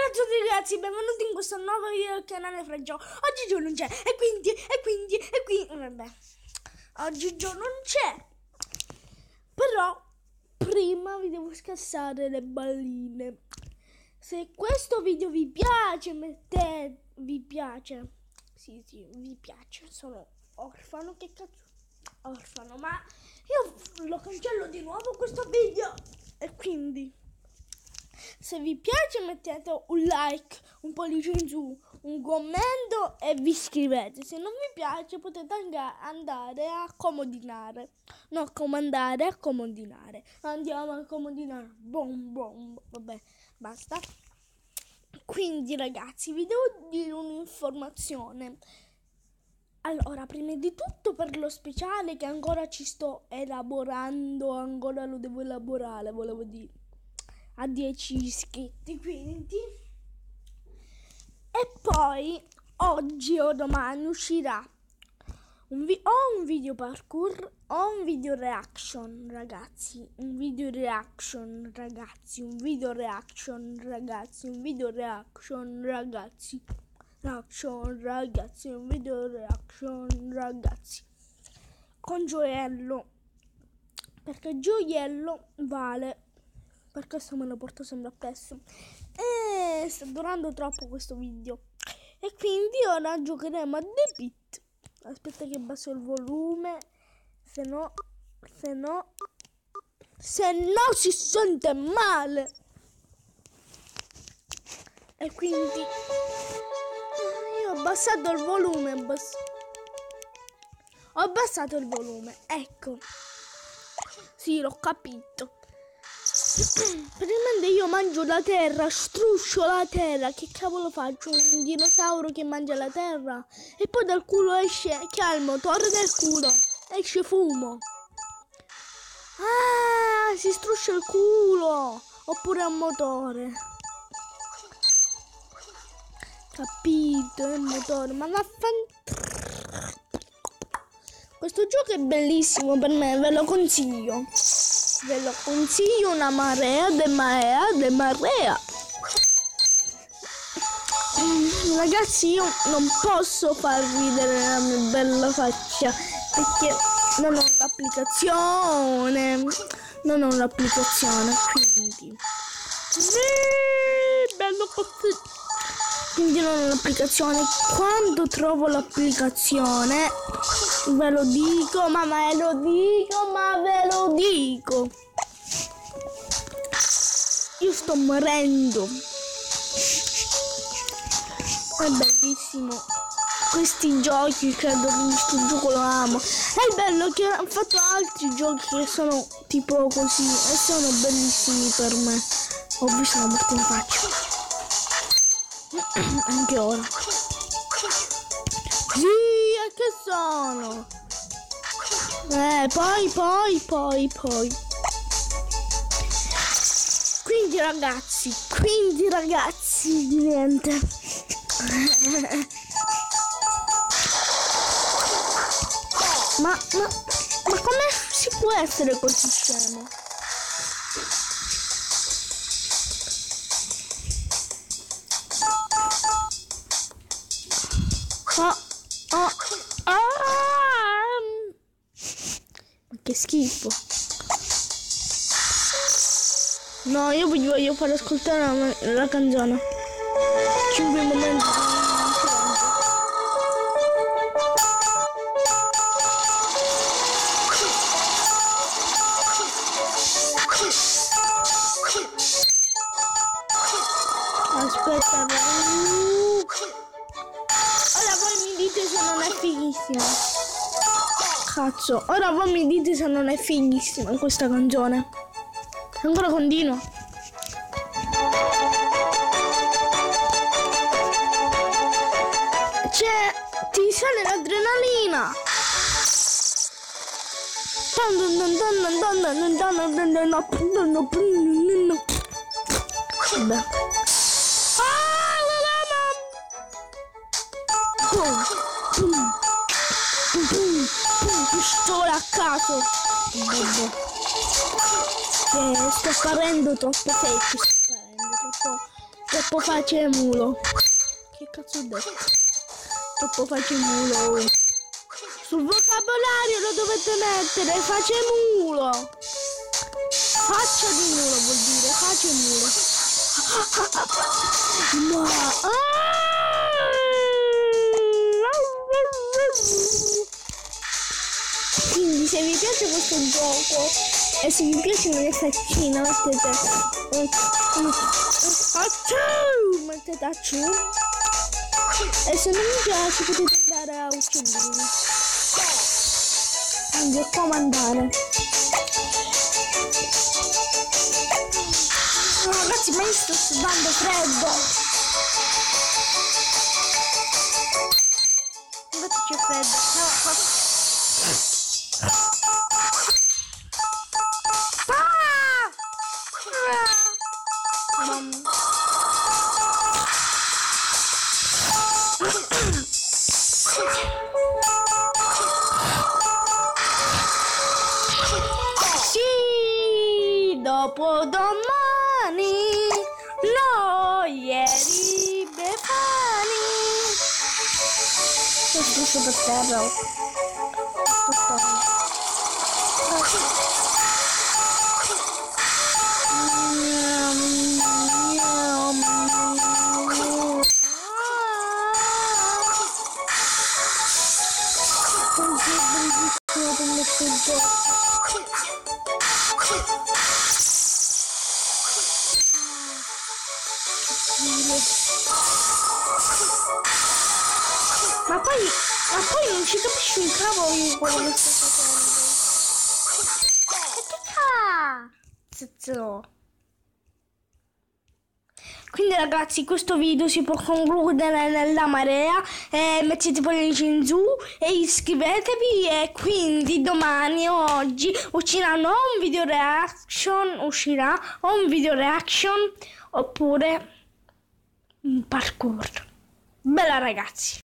ciao a tutti ragazzi, benvenuti in questo nuovo video del canale Fragio. Oggi Gio non c'è e quindi vabbè, oggi Gio non c'è. Però prima vi devo scassare le balline. Se questo video vi piace, vi piace. Sì, vi piace. Sono orfano, che cazzo? Orfano, ma io lo cancello di nuovo questo video. E quindi se vi piace mettete un like, un pollice in su, un commento e vi iscrivete. Se non vi piace potete andare a comodinare. No, comandare a comodinare. Andiamo a comodinare. Vabbè, basta. Quindi ragazzi, vi devo dire un'informazione. Allora, prima di tutto per lo speciale che ancora ci sto elaborando, ancora lo devo elaborare, volevo dire. A 10 iscritti, quindi e poi oggi o domani uscirà un video parkour o un video reaction ragazzi, un video reaction ragazzi, con gioiello, perché gioiello vale. Per questo me lo porto sempre appresso. E sta durando troppo questo video. E quindi ora giocheremo a The Pit. Aspetta che abbasso il volume. Se no si sente male. E quindi io ho abbassato il volume. Ho abbassato il volume. Ecco. Sì, l'ho capito. Praticamente io mangio la terra, struscio la terra. Che cavolo faccio? Un dinosauro che mangia la terra? E poi dal culo esce, che ha il motore del culo, esce fumo. Ah, si struscia il culo. Oppure un motore. Capito, è il motore. Ma questo gioco è bellissimo per me, ve lo consiglio. Ve lo consiglio, una marea de marea. Ragazzi, io non posso far ridere la mia bella faccia perché non ho l'applicazione. Quindi bello così. Quindi non ho l'applicazione. Quando trovo l'applicazione ve lo dico, ma ve lo dico. Io sto morendo. È bellissimo. Questi giochi, credo che questo gioco lo amo. È bello che hanno fatto altri giochi che sono tipo così e sono bellissimi per me. Ho visto una morte in faccia. Anche ora. Sì, e che sono? Poi. Quindi ragazzi, niente. Ma come si può essere così scemo? Ma che schifo. No, io vi voglio far ascoltare la canzone. 5 momenti di aspetta. Ora voi mi dite se non è fighissima. Cazzo, ora voi mi dite se non è fighissima questa canzone. Ancora continua. Cioè, ti sale l'adrenalina. Vabbè. Pistola a caso. Sto parendo troppo fake, Troppo facile mulo. Che cazzo ho detto? Troppo facile mulo. Sul vocabolario lo dovete mettere facile mulo. Faccia di mulo vuol dire facile mulo. Ma quindi se vi piace questo gioco e se vi piacciono le faccine mettete a ciù e se non vi piace potete andare a uccellini, quindi a comandare. Ragazzi, ma io sto sudando freddo. Infatti c'è freddo. Sì, dopodomani, noi ieri Befani. Questo super terra. Ma poi non ci capisci un cavolo di quello che sto facendo. Che cazzo? Quindi ragazzi, questo video si può concludere nella marea. Mettete pollici in su e iscrivetevi. E quindi domani o oggi usciranno un video reaction, oppure un parkour. Bella ragazzi.